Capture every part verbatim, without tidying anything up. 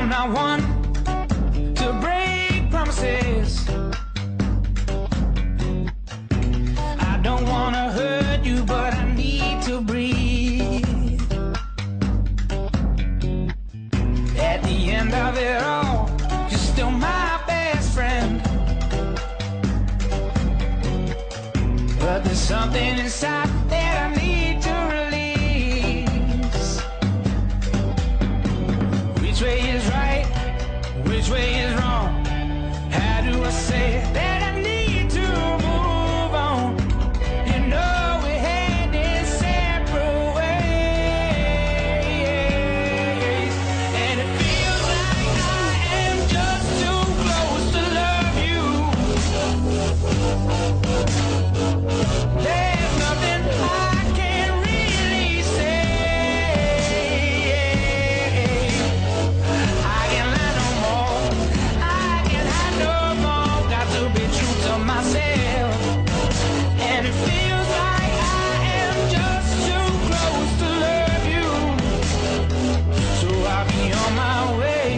I'm not one to break promises. I don't wanna hurt you, but I need to breathe. At the end of it all, you're still my best friend. But there's something inside that I need to release. Which way is right? Which way is wrong? How do I say that I need to move on? You know we had this separate ways, and it feels like I am just too close to love you. There's nothing I can really say. I can lie no more. I can hide no more. Got to be true to myself. And it feels like I am just too close to love you. So I'll be on my way.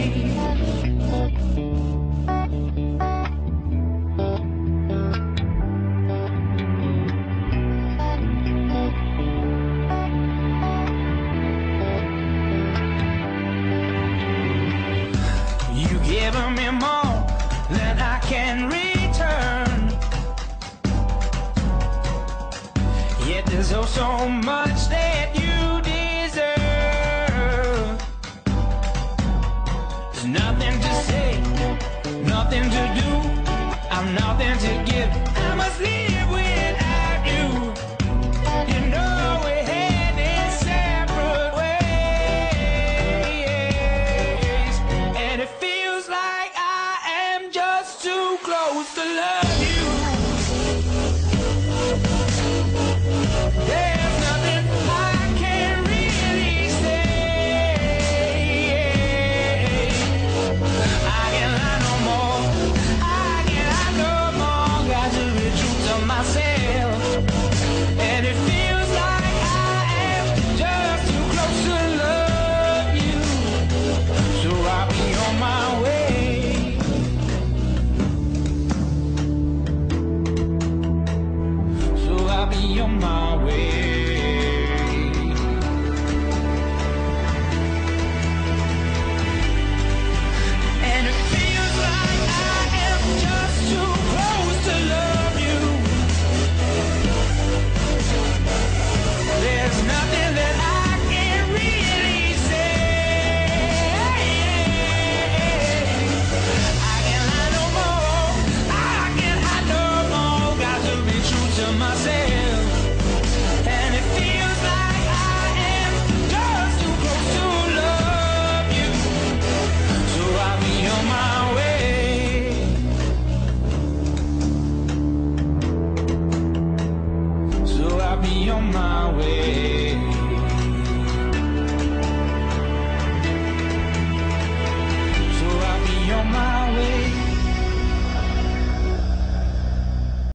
You've given me more than I can return. Yet there's oh so much that you deserve. There's nothing to say, nothing to do. I'm nothing to give. I must leave.